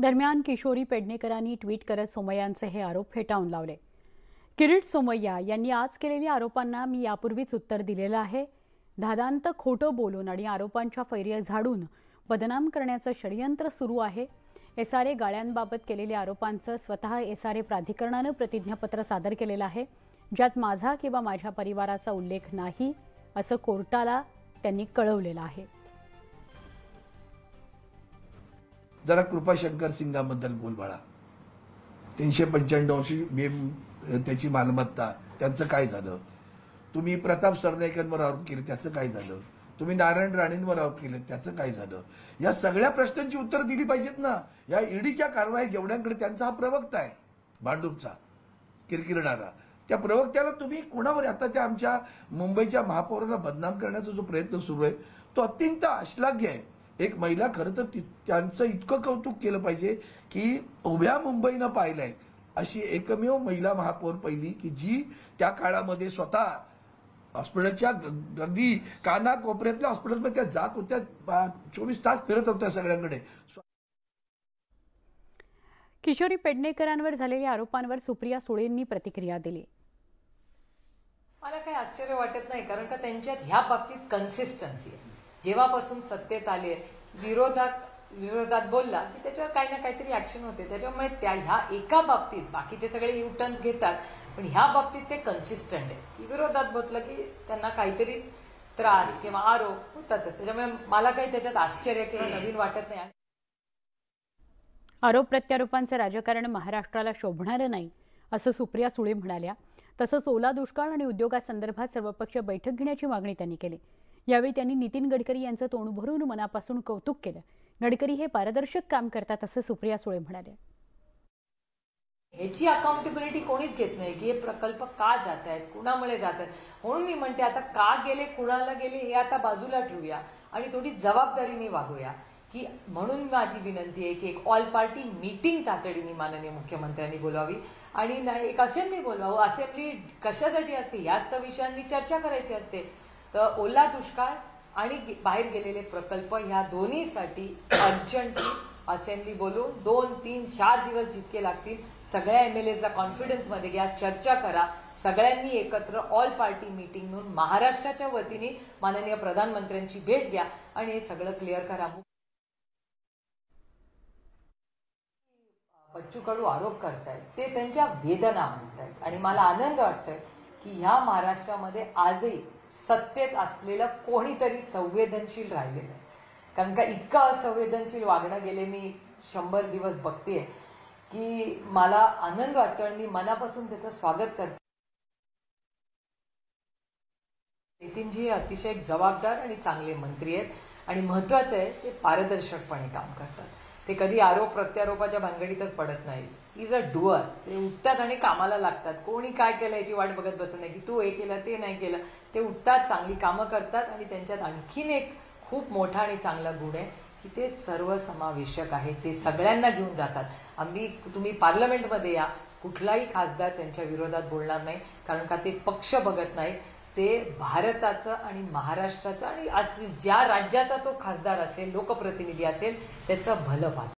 दरम्यान किशोरी पेडणेकरांनी ट्विट करत सोमय्यांचे हे आरोप फेटाळून लावले। किरीट सोमय्या यांनी आज केलेल्या आरोपांना मी यापूर्वीच उत्तर दिलेलं आहे। धादांत खोटं बोलून आणि आरोपांच्या फैर्या झाडून बदनाम करण्याचं षडयंत्र सुरू आहे। एसआरए गाळ्यांबाबत केलेल्या आरोपांचं स्वतः एसआरए प्राधिकरणानं प्रतिज्ञापत्र सादर केलेलं आहे, ज्यात माझा किंवा माझ्या परिवाराचा उल्लेख नाही असं कोर्टाला त्यांनी कळवलेलं आहे। जरा कृपाशंकर सिंगाबद्दल बोल बाळा। 395 त्याची मालमत्ता, त्यांचं काय झालं? तुम्ही प्रताप सरनाईकांवर आरोप केले, त्याचं काय झालं? तुम्ही नारायण राणेंवर आरोप केले, त्याचं काय झालं? या सगळ्या प्रश्नांची उत्तर दिली पाहिजेत ना। या ईडीच्या कारवाई जेवढ्यांकडे, त्यांचा हा प्रवक्ता आहे भांडूपचा किरकिरणारा, त्या प्रवक्त्याला तुम्ही कोणावर, आता त्या आमच्या मुंबईच्या महापौराला बदनाम करण्याचा जो प्रयत्न सुरू आहे तो अत्यंत अश्लाघ्य आहे। एक महिला, खरं तर त्यांचं इतकं कौतुक केलं पाहिजे की उभ्या मुंबईनं पाहिलंय अशी एकमेव महिला महापौर पहिली की जी त्या काळामध्ये स्वतः हॉस्पिटलच्या अगदी कानाकोपऱ्यातल्या हॉस्पिटलमध्ये त्या जात होत्या, 24 तास फिरत होत्या सगळ्यांकडे। किशोरी पेडणेकरांवर झालेल्या आरोपांवर सुप्रिया सुळेंनी प्रतिक्रिया दिली। मला काही आश्चर्य वाटत नाही, कारण का त्यांच्यात ह्या बाबतीत कन्सिस्टन्सी आहे। जेव्हापासून सत्तेत आले, विरोधात बोलला की त्याच्यावर काही ना काहीतरी ऍक्शन होते। त्याच्यामुळे त्या ह्या एका बाबतीत, बाकी ते सगळे युटर्न्स घेतात, पण ह्या बाबतीत ते कन्सिस्टंट आहे की विरोधात बोललं की त्यांना काहीतरी त्रास किंवा आरोप होतातच। त्याच्यामुळे मला काही त्याच्यात आश्चर्य किंवा नवीन वाटत नाही। आरोप प्रत्यारोपांचं राजकारण महाराष्ट्राला शोभणारं नाही असं सुप्रिया सुळे म्हणाल्या। तसंच ओला दुष्काळ आणि उद्योगासंदर्भात सर्वपक्षीय बैठक घेण्याची मागणी त्यांनी केली। यावेळी त्यांनी नितीन गडकरी यांचं तोंड भरून मनापासून कौतुक केलं। गडकरी हे पारदर्शक काम करतात असं सुप्रिया सुळे म्हणाले। ह्याची अकाउंटेबिलिटी कोणीच घेत नाही की हे प्रकल्प का जात आहेत, कुणामुळे जात आहेत। म्हणून मी म्हणते आता का गेले, कुणाला गेले हे आता बाजूला ठेवूया आणि थोडी जबाबदारीने वागूया। की म्हणून माझी विनंती आहे की एक ऑल पार्टी मीटिंग तातडीने माननीय मुख्यमंत्र्यांनी बोलावी आणि एक असेंब्ली बोलवावं। असेंब्ली कशासाठी असते, याच तर विषयांनी चर्चा करायची असते। तर ओला दुष्काळ आणि बाहेर गेलेले प्रकल्प ह्या दोन्हीसाठी अर्जंटली असेंब्ली बोलून 2, 3, 4 दिवस जितके लागतील सगळ्या एमएलएला कॉन्फिडन्समध्ये घ्या, चर्चा करा, सगळ्यांनी एकत्र ऑल पार्टी मीटिंग म्हणून महाराष्ट्राच्या वतीने माननीय प्रधानमंत्र्यांची भेट घ्या आणि हे सगळं क्लिअर करा। बच्चू कडू आरोप करतायत, ते त्यांच्या वेदना म्हणतायत आणि मला आनंद वाटतोय की ह्या महाराष्ट्रामध्ये आजही सत्तेत असलेलं कोणीतरी संवेदनशील राहिलेलं आहे। कारण का इतकं असंवेदनशील वागणं गेले मी 100 दिवस बघतेय की मला आनंद वाटतो आणि मी मनापासून त्याचं स्वागत करते। नितीनजी अतिशय एक जबाबदार आणि चांगले मंत्री आहेत आणि महत्वाचं आहे ते पारदर्शकपणे काम करतात। ते कधी आरोप प्रत्यारोपाच्या भानगडीतच पडत नाही। इज अ डुअर, ते उठतात आणि कामाला लागतात। कोणी काय केलं याची वाट बघत बसत नाही की तू हे केलं ते नाही केलं। ते उठतात, चांगली कामं करतात आणि त्यांच्यात आणखीन एक खूप मोठा आणि चांगला गुण आहे की ते सर्वसमावेशक आहे। ते सगळ्यांना घेऊन जातात। तुम्ही पार्लमेंटमध्ये या, कुठलाही खासदार त्यांच्या विरोधात बोलणार नाही, कारण का ते पक्ष बघत नाही, ते भारताचं आणि महाराष्ट्राचं आणि ज्या राज्याचा तो खासदार असेल, लोकप्रतिनिधी असेल, त्याचं भलं पाहतात।